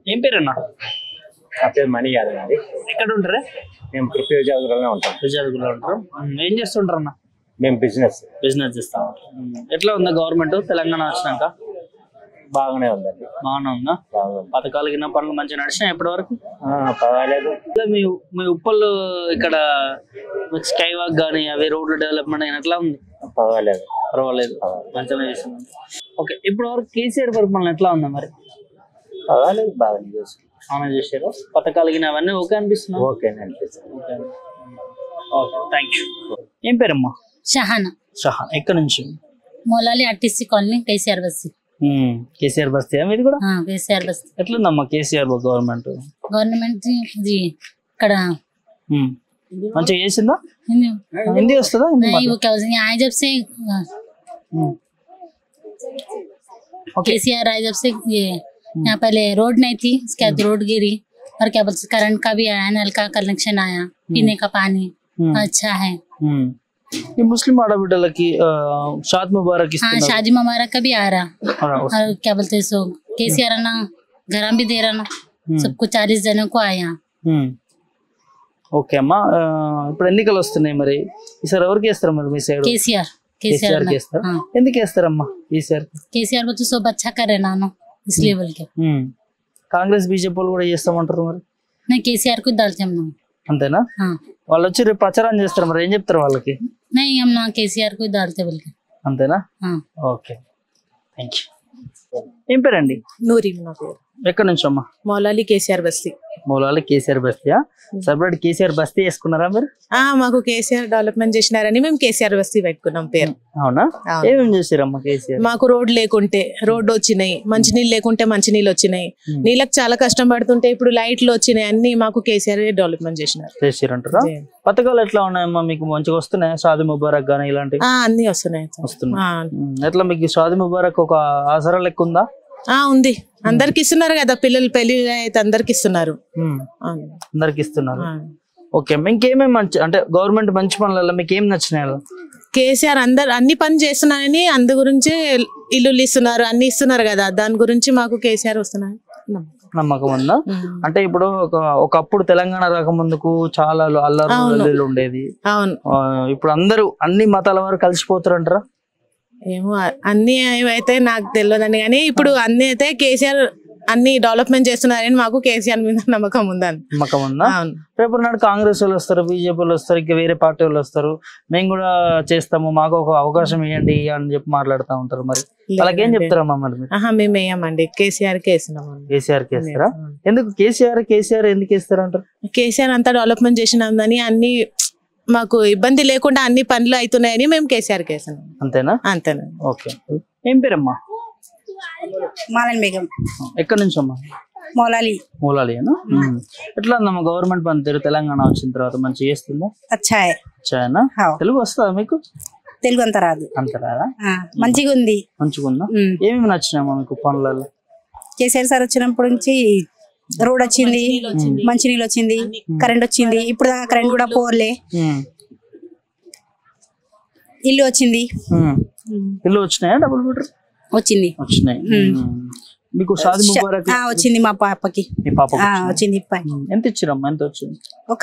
ఏం పేరన్నా? నా పేరు మణి యాదవ్ అండి. ఎక్కడ ఉంటారా? మేము తృప్తి విజయవాడలో ఉంటాం. విజయవాడలో ఉంటారు. ఏం చేస్తుంటారు అన్న? మేము బిజినెస్ చేస్తా ఉంటాం. ఎట్లా ఉందా గవర్నమెంట్ తెలంగాణ వచ్చినాక? బాగానే ఉందండి. బాగానే ఉందా? పథకాలు కింద పనులు మంచిగా నడిచినాయి ఇప్పటి వరకు? పర్వాలేదు. మీ ఉప్పల్లో ఇక్కడ స్కై వాక్ కానీ అవి రోడ్లు డెవలప్మెంట్ అయిన ఎట్లా ఉంది? పర్వాలేదు మంచిగా చేస్తున్నాం. ఓకే, ఇప్పటి వరకు కేసీఆర్ పరిపాలన ఎట్లా ఉందా మరి? పర్వాలేదు, బాగానే చేశారు. పథకాలు కింద అవన్నీ ఓకే అనిపిస్తున్నాయి? ఓకే అనిపిస్తుంది. Thank you. ఏం పేరమ్మా? షహానా. షహానా. ఎక్కడ నుంచి? మౌలాలి ఆర్టీసీ కాలనీ, కేసీఆర్ బస్తీ. కేసీఆర్ బస్తీ మీది కూడా? కేసీఆర్ బస్తీ. ఎట్లుందమ్మా కేసీఆర్ గవర్నమెంట్ ఇది ఇక్కడ మంచిగా చేసిందా? హిందీ వస్తుందా? आए जब से केसीआर आए जब से ये यहाँ पहले रोड नहीं थी, उसके बाद रोड गिरी और क्या बोलते करंट का भी आया, नल का कनेक्शन आया, पीने का पानी अच्छा है. मुस्लिम आड़बिड्डलकी शादी मुबारक हाँ, शादी मुबारक का भी आ रहा. और क्या बोलते सो केसीआर ना घर भी दे रहा ना, सबको 40 जनों को आया. ఓకే అమ్మా, ఇప్పుడు ఎన్నికలు వస్తున్నాయి, మరి ఈసారి ఎవరికి వేస్తారు మరి మీ సైడ్? కేసీఆర్ వేస్తారు. ఎందుకు వేస్తారమ్మా కేసీఆర్? కేసీఆర్ तो सब अच्छा करे ना इसलिए बोल के. కాంగ్రెస్ బీజేపీ వాళ్ళు కూడా చేస్తామంటారు మరి? नहीं, केसीआर को डालते हम. అంతేనా? వాళ్ళు వచ్చి రేపు ప్రచారం చేస్తారు, మరి ఏం చెప్తారు వాళ్ళకి? नहीं, हम ना केसीआर को डालते बोल के. అంతేనా? Okay, thank you. ఏం పేరండి? నూరి. నా పేరు. ఎక్కడి నుంచి అమ్మా? మౌలాలి కేసీఆర్ బస్తీ. మౌలాలి కేసీఆర్ బస్తీయా? సపరేట్ కేసీఆర్ బస్తీ వేసుకున్నారా మీరు? మాకు కేసీఆర్ డెవలప్మెంట్ చేసినారని మేము కేసీఆర్ బస్తీ పెట్టుకున్నాం పేరు. అవునా? ఏమేమి చేశారమ్మా కేసీఆర్? మాకు రోడ్ లేకుంటే రోడ్డు వచ్చినాయి, మంచినీళ్ళు లేకుంటే మంచినీళ్ళు వచ్చినాయి, నీళ్ళకి చాలా కష్టం పడుతుంటే ఇప్పుడు లైట్లు వచ్చినాయి, అన్ని మాకు కేసీఆర్ డెవలప్మెంట్ చేసిరంటారా? పథకాలు ఎట్లా ఉన్నాయమ్మా మీకు? మంచిగా వస్తున్నాయి? షాది ముబారక్ గానీ ఇలాంటివి అన్ని వస్తున్నాయి. ఎట్లా మీకు షాది ముబారక్ ఒక ఆసరా లెక్క ఉందా? ఉంది, అందరికి ఇస్తున్నారు కదా, పిల్లలు పెళ్లి అయితే అందరికి ఇస్తున్నారు. ఓకే, ఇంకేమేమి మంచి అంటే గవర్నమెంట్ మంచి పనులలో మీకు ఏం నచ్చినాయి? కేసీఆర్ అన్ని పని చేస్తున్నారని, అందు గురించి ఇల్లు ఇస్తున్నారు, అన్ని ఇస్తున్నారు కదా, దాని గురించి మాకు కేసీఆర్ వస్తున్నారు నమ్మకం ఉందా? అంటే ఇప్పుడు ఒకప్పుడు తెలంగాణ రాకముందుకు చాలా అల్లర్లు ఉండేది. అవును, ఇప్పుడు అందరూ అన్ని మతాల వారు కలిసిపోతారంటారా? ఏమో అన్ని అయితే నాకు తెలియదండి, కానీ ఇప్పుడు అన్ని అయితే కేసీఆర్ అన్ని డెవలప్మెంట్ చేస్తున్నారని మాకు కేసీఆర్ మీద నమ్మకం ఉందని. నమ్మకం ఉందా? రేపు నాడు కాంగ్రెస్ వాళ్ళు వస్తారు, బీజేపీ వాళ్ళు వస్తారు, ఇంకా వేరే పార్టీ వాళ్ళు వస్తారు, మేము కూడా చేస్తాము, మాకు ఒక అవకాశం ఇవ్వండి అని చెప్పి మాట్లాడుతూ ఉంటారు. మరి వాళ్ళకి ఏం చెప్తారమ్మా మరి? మేము వేయమండి, కేసీఆర్ కి వేస్తున్నాం. కేసీఆర్ కి వేస్తారా? ఎందుకు కేసీఆర్ ఎందుకు వేస్తారు అంటారు? కేసీఆర్ అంతా డెవలప్మెంట్ చేసినామని, అన్ని మాకు ఇబ్బంది లేకుండా అన్ని పనులు అవుతున్నాయని మేము కేసీఆర్ కి వేస్తున్నాం. అంతేనా? అంతేనా. ఓకే, ఏం పేరమ్మా? మాలన్ బేగం. ఎక్కడి నుంచి అమ్మా? మౌలాలి అనా? ఎట్లా ఉందమ్మా గవర్నమెంట్ పనితీరు తెలంగాణ వచ్చిన తర్వాత? మంచిగా చేస్తుందా? అచ్చాయనా? తెలుగు వస్తుందా మీకు? తెలుగు అంత రాదు. అంత రాదా? మంచిగా ఉంది. మంచిగా ఉందా? ఏమేమి నచ్చినాయమ్మా మీకు పనులలో? కేసీఆర్ సార్ వచ్చినప్పటి నుంచి రోడ్ వచ్చింది, మంచినీళ్ళు వచ్చింది, కరెంట్ వచ్చింది. ఇప్పుడు దాకా కరెంట్ కూడా పోర్లే. ఇల్లు వచ్చింది. ఇల్లు వచ్చినాయా? డబుల్ బెడ్రూమ్ వచ్చినాయి. మీకు షాది ముబారక్ వచ్చింది మా పాపకి. వచ్చింది. ఎంత ఇచ్చిరమ్మా? ఎంత వచ్చింది?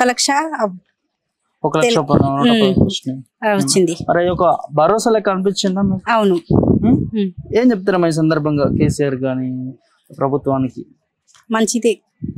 1,00,000 వచ్చింది. మరి ఒక భరోసా లెక్క అనిపించిందా? అవును. ఏం చెప్తారమ్మా ఈ సందర్భంగా కేసీఆర్ గాని ప్రభుత్వానికి? మంచిదే,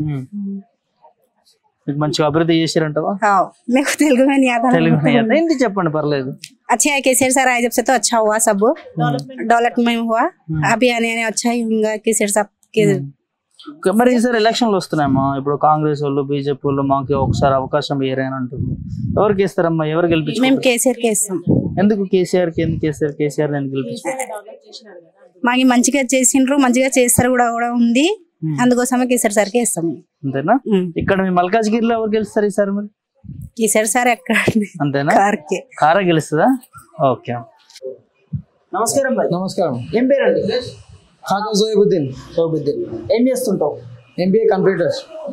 మీకు మంచిగా అభివృద్ధి చేశారంటవా? మీకు తెలుగు ఏంటి చెప్పండి, పర్లేదు. अच्छा है, केसीआर सर आए जब से तो अच्छा हुआ, सब डेवलपमेंट हुआ. अभी आने अच्छा ही होगा केसीआर साहब के. మరి ఈసారి ఎలక్షన్లు వస్తున్నాయమ్మా, ఇప్పుడు కాంగ్రెస్ వాళ్ళు బీజేపీ వాళ్ళు మాకు ఒకసారి అవకాశం వేరేని అంటున్నారు. ఎవరికి వేస్తారమ్మా? ఎవరు గెలిపించారు? మేము కేసీఆర్ కి వేస్తాం. ఎందుకు కేసీఆర్ కి? ఎందుకు కేసీఆర్ ఎందుకు గెలిపిస్తారు? మాకు మంచిగా చేసిండ్రు, మంచిగా చేస్తారు కూడా ఉంది, అందుకోసమే కేసీఆర్ సార్ కి వేస్తాం. అంతేనా? ఇక్కడ మీ మల్కాజ్గిరిలో ఎవరు గెలుస్తారు ఈసారి మరి? కేసీఆర్ సార్ ఎక్కడ? అంతేనా? కారా గెలుస్తుందా? ఓకే, నమస్కారం. నమస్కారం. ఏం పేరండి? ఖాజా జోయబుద్దీన్. ఏం చేస్తుంటావు? MBA computer.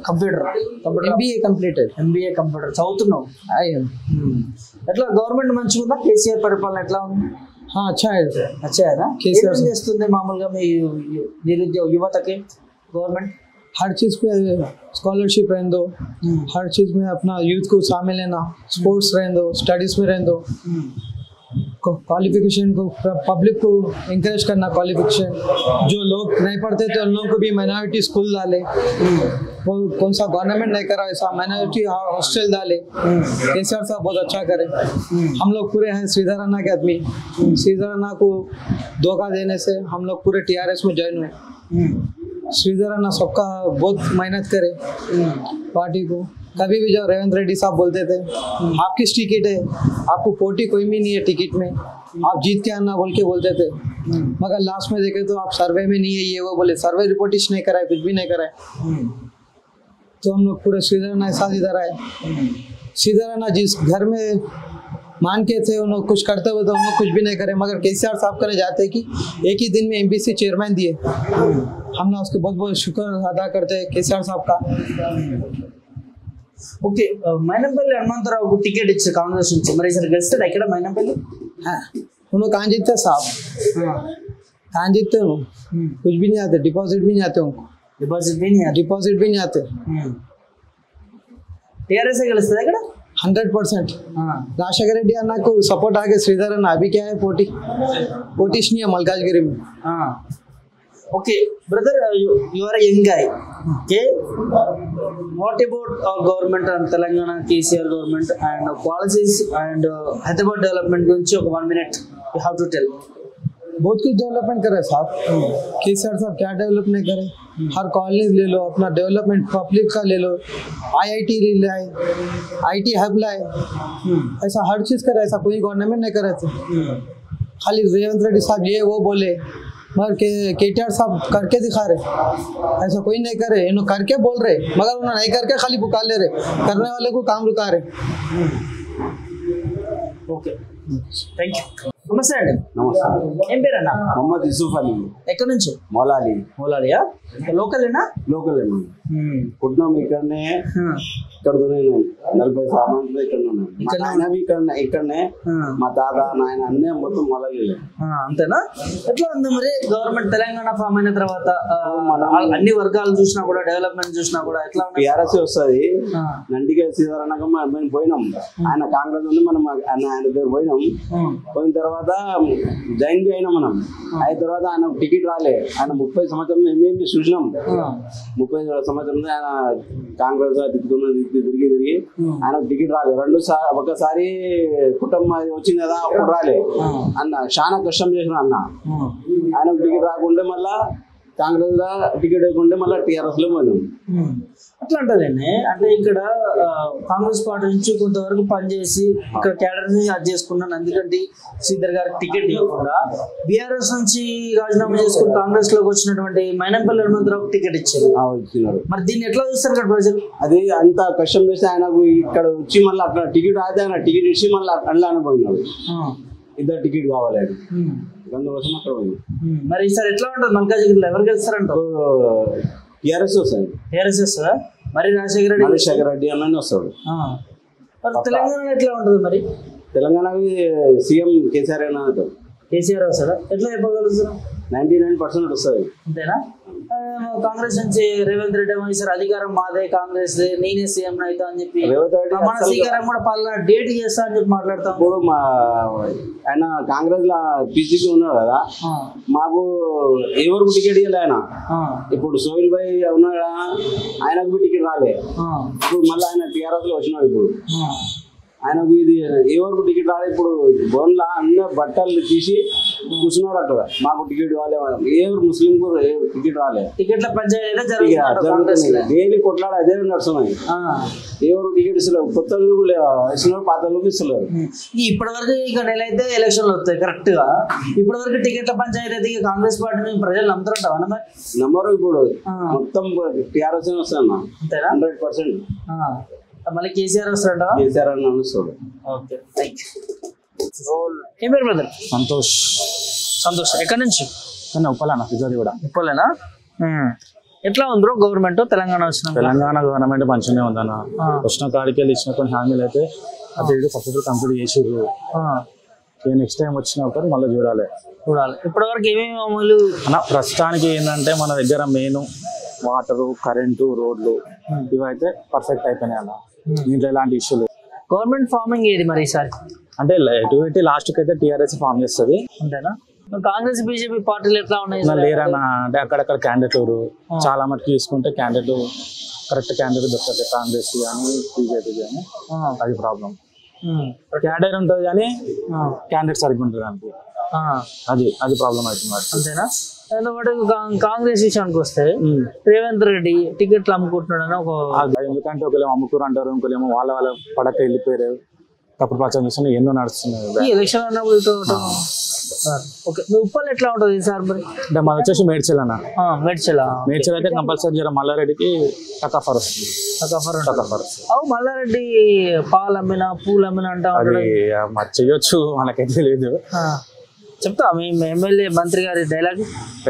ఎంబీఏ కంప్యూటర్ చదువుతున్నావు? ఎట్లా గవర్నమెంట్ మంచిగా ఉందా? కేసీఆర్ పరిపాలన ఎట్లా ఉంది? అచ్చా చేస్తుంది మామూలుగా మీ నిరుద్యోగ యువతకి గవర్నమెంట్? हर चीज़ पे स्कॉलरशिप रहने दो, हर चीज़ में अपना यूथ को शामिल लेना, स्पोर्ट्स रहने दो, स्टडीज़ में रहने दो, क्वालिफिकेशन को पब्लिक को इंकरेज करना, क्वालिफिकेशन जो लोग नहीं पढ़ते थे उन लोगों को भी माइनॉरिटी स्कूल डाले, वो कौन सा गवर्नमेंट नहीं करा ऐसा माइनॉरिटी हॉस्टल डाले, केसीआर साहब बहुत अच्छा करे। हम लोग पूरे हैं श्रीधर अन्ना के आदमी, श्रीधर अन्ना को धोखा देने से हम लोग पूरे टीआरएस में ज्वाइन हुए। श्रीधर अन्ना सबका बहुत मेहनत करे पार्टी को। कभी भी जब रेवंत रेड्डी साहब बोलते थे आपकी टिकट है, आपको पोटी कोई भी नहीं है टिकट में, आप जीत के आना बोल के बोलते थे, मगर लास्ट में देखे तो आप सर्वे में नहीं है ये वो बोले, सर्वे रिपोर्ट ही नहीं कराए, कुछ भी नहीं कराए। तो हम लोग पूरे श्रीधर अन्ना साथ इधर आए। श्रीधर अन्ना जिस घर में मान के थे उन लोग कुछ करते हुए तो हम लोग कुछ भी नहीं करे, मगर केसीआर साहब करे जाते कि एक ही दिन में एमपीसी चेयरमैन दिए। हम लोग उसके बहुत बहुत शुक्र अदा करते हैं केसीआर साहब का। ఓకే మైనంపల్లి హనుమంతరావుకు టికెట్ ఇచ్చారు కాంగ్రెస్ నుంచి, మరి ఈసారి గెలుస్తాడు ఇక్కడ మైనంపల్లి? उन्होंने कहाँ जीतते साहब, कहाँ जीतते हो, कुछ भी नहीं आते, डिपॉजिट भी नहीं आते उनको, డిపాజిట్ भी नहीं आता, डिपॉजिट भी नहीं आते। టీఆర్ఎస్ గెలుస్తుంది ఇక్కడ 100%। राजशेखर रेड्डी अन्ना को सपोर्ट आगे श्रीधर अन्ना अभी क्या है पोटिश नहीं है मलकाजगिरी में। Okay, brother, you are a young guy. Okay, what about our government and Telangana KCR government and policies and Hyderabad development? गुंची 1 minute you have to tell. बहुत कुछ डेवलपमेंट करे साहब, केसीआर साहब क्या डेवलप नहीं करे। हर कॉलेज ले लो, अपना डेवलपमेंट पब्लिक का ले लो, आईआईटी लाए, आईटी हब लाए, ऐसा हर चीज़ करे, ऐसा कोई गवर्नमेंट नहीं करे थे। खाली रेवंत रेड्डी साहब ये वो बोले, मगर केटीआर साहब करके दिखा रहे, ऐसा कोई नहीं करे, इन्होंने करके बोल रहे मगर उन्होंने नहीं करके खाली पुकार ले रहे, करने वाले को काम रुका रहे। Okay thank you. నమస్తే అండి. నమస్తే. ఏం పేరు అన్న? మొహమ్మద్ యూసుఫ్ అలీ. ఎక్కడి నుంచి? మౌలాలి. మౌలాలియా? లోకలేనా? లోకల్ అండి. పుట్టినాం ఇక్కడనే, ఇక్కడ 40 సంవత్సరాలు ఇక్కడ ఉన్నాం. ఆయన ఇక్కడనే, మా తాత నాయన అన్నీ మొత్తం మౌలాలి. అంతేనా? ఎట్లా ఉంది మరి గవర్నమెంట్ తెలంగాణ ఫామ్ అయిన తర్వాత అన్ని వర్గాలు చూసినా కూడా డెవలప్మెంట్ చూసినా కూడా ఎట్లా ఉంది? టీఆర్ఎస్ వస్తుంది, నందిగా సీతారామక మేము పోయినాం, ఆయన కాంగ్రెస్ ఉంది, మనం ఆయన దగ్గర పోయినాం, పోయిన తర్వాత జాయిన్ బి అయినాం మనం. అయిన తర్వాత ఆయన టికెట్ రాలే, ఆయన 30 సంవత్సరంలో ఏమేమి చూసినాం, 30 సంవత్సరంలో ఆయన కాంగ్రెస్ తిరిగి ఆయన టికెట్ రాలేదు. ఒకసారి కుటుంబం వచ్చింది కదా అప్పుడు రాలే అన్న, చాలా కష్టం చేసిన అన్న. ఆయనకు టికెట్ రాకుంటే మళ్ళా కాంగ్రెస్ లో టికెట్ వేయకుంటే మళ్ళీ టీఆర్ఎస్ లో పోయినాం. అట్లా అంటదండి. అంటే ఇక్కడ కాంగ్రెస్ పార్టీ నుంచి కొంతవరకు పనిచేసి ఇక్కడ క్యాడర్ ని అది చేసుకున్నాను, ఎందుకంటే శ్రీధర్ గారికి టికెట్ ఇవ్వకుండా బీఆర్ఎస్ నుంచి రాజీనామా చేసుకుని కాంగ్రెస్ లోకి వచ్చినటువంటి మైనంపల్లి హనుమంతరావుకి టికెట్ ఇచ్చారు. మరి దీన్ని ఎట్లా చూస్తారు ఇక్కడ ప్రజలు? అది అంత కష్టం చేస్తే ఆయనకు ఇక్కడ వచ్చి మళ్ళీ అక్కడ టికెట్ అయితే ఆయన టికెట్ ఇచ్చి మళ్ళీ అట్లా పోయినాడు. ఇద్దరు టికెట్ కావాలి అందుకోసం అక్కడ పోయింది. మరి ఈసారి ఎట్లా ఉంటుంది మల్కాజిగిరిలో? ఎవరు గెలుస్తారంట? టీఆర్ఎస్ వస్తుంది. టీఆర్ఎస్ వస్తుందా? మరి రాజశేఖర రెడ్డి అన్ననే వస్తాడు. తెలంగాణ ఎట్లా ఉంటుంది మరి? తెలంగాణ సీఎం కేసీఆర్ అయినా కేసీఆర్ వస్తాడా? ఎట్లా చెప్పగలుగుతున్నాం? 99% వస్తుంది. అంతేనా? కాంగ్రెస్ నుంచి రేవంత్ రెడ్డి ఈసారి అధికారం మాదే, కాంగ్రెస్ నేనే సీఎం అవుతా అని చెప్పి మన స్వీకారం కూడా పాలన డేట్ చేస్తా అని చెప్పి మాట్లాడతాం. ఇప్పుడు మా ఆయన కాంగ్రెస్ లో పీసీపీ ఉన్నాడు కదా, మాకు ఎవరికి టికెట్ ఇవ్వలే ఆయన. ఇప్పుడు సోహిల్ భాయ్ ఉన్నాడా, ఆయనకు టికెట్ రాలే. ఇప్పుడు మళ్ళీ ఆయన టీఆర్ఎస్ లో వచ్చినాడు. ఇప్పుడు ఆయనకు ఇది ఎవరికి టికెట్ రాలే. ఇప్పుడు బోన్లా అన్ని బట్టలు తీసి కూర్చున్నారు అక్కడ, మాకు టికెట్ రాలే. ఎవరు ముస్లిం టికెట్ రాలే. టికెట్ల పంచాయతీ డైలీ కొట్లాడ అదే నడుస్తున్నాయి. ఎవరు టికెట్ ఇస్తలేరు, కొత్త ఇస్తున్నారు, పాత ఇస్తలేరు. ఇప్పటి వరకు ఇక నెల అయితే ఎలక్షన్లు వస్తాయి కరెక్ట్ గా. ఇప్పటి వరకు టికెట్ల పంచాయతీ అయితే కాంగ్రెస్ పార్టీని ప్రజలు నమ్ముతారంటావా? నమ్మరు. ఇప్పుడు మొత్తం టీఆర్ఎస్ వస్తాయన్న, 100%. మళ్ళీ కేసీఆర్ వస్తాడా? కేసీఆర్ అని అనుస్తాడు. Okay thank you. ఏం పేరు బ్రదర్? సంతోష్. సంతోష్ ఎక్కడి నుంచి? ఉప్పలేనా? ఇది కూడా ఉప్పలేనా? ఎట్లా ఉంది గవర్నమెంట్ తెలంగాణ వచ్చిన? తెలంగాణ గవర్నమెంట్ మంచిగానే ఉందన్న. వచ్చిన కాడికి వెళ్ళి ఇచ్చిన కొన్ని హామీలు అయితే అది సక్సెస్ఫుల్ కంప్లీట్ చేసిర్రు. నెక్స్ట్ టైం వచ్చినప్పుడు మళ్ళీ చూడాలి. ఇప్పటి వరకు ఏమేమి అమలు? ప్రస్తుతానికి ఏంటంటే మన దగ్గర మెయిన్ వాటర్, కరెంటు, రోడ్లు ఇవైతే పర్ఫెక్ట్ అయిపోయినాయి అన్న. దీంట్లో ఎలాంటి ఇష్యూ లేదు. గవర్నమెంట్ ఫార్మింగ్ ఏది మరి ఈసారి? అంటే ఎటు లాస్ట్కి అయితే టీఆర్ఎస్ ఫామ్ చేస్తుంది. అంతేనా? కాంగ్రెస్ బీజేపీ పార్టీలు ఎట్లా ఉన్నాయి? లేరన్నా, అంటే అక్కడక్కడ క్యాండిడేట్ చాలా మటుకు తీసుకుంటే క్యాండిడేట్ కరెక్ట్ క్యాండిడేట్ దొరుకుతుంది. కాంగ్రెస్ కానీ బీజేపీ కానీ అది ప్రాబ్లం. క్యాడర్ ఉంటుంది కానీ క్యాండిడేట్ సరిగ్గా ఉంటుంది దానికి. అది ప్రాబ్లం అవుతుంది. అంతేనా? ఎందుకంటే కాంగ్రెస్ విషయానికి వస్తే రేవంత్ రెడ్డి టికెట్లు అమ్ముకుంటున్నాడని ఎందుకంటే ఒకరేమో అమ్ముకూరు అంటారు, ఇంకోలేమో వాళ్ళ పడక వెళ్ళిపోయారు, తప్పుడు ప్రచారం చేస్తున్నా ఎన్నో నడుస్తున్నాయి. ఎలక్షన్ అన్నప్పుడు ఓకే. మీ ఉప్పల్ ఎట్లా ఉంటుంది సార్ మరి? అంటే మాది వచ్చేసి మేడ్చల్ అన్న. మేడ్చల్ అయితే కంపల్సరీ మల్లారెడ్డికి టకాఫర్ వస్తుంది. మల్లారెడ్డి పాలు అమ్మినా పూలు అమ్మినా అంటా మరి చెయ్యొచ్చు, మనకైతే తెలియదు. చెప్తా మీ ఎమ్మెల్యే మంత్రి గారి డైలాగ్,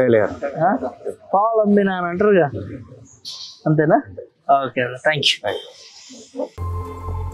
పాలు అమ్మినా అని అంటారుగా, అంతేనా? Okay, thank you.